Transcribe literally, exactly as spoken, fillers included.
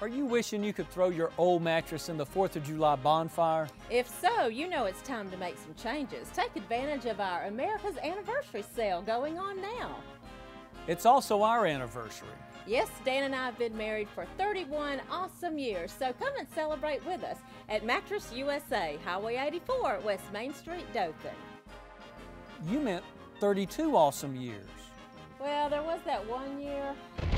Are you wishing you could throw your old mattress in the fourth of July bonfire? If so, you know it's time to make some changes. Take advantage of our America's Anniversary sale going on now. It's also our anniversary. Yes, Dan and I have been married for thirty-one awesome years, so come and celebrate with us at Mattress U S A, Highway eighty-four, West Main Street, Dothan. You meant thirty-two awesome years. Well, there was that one year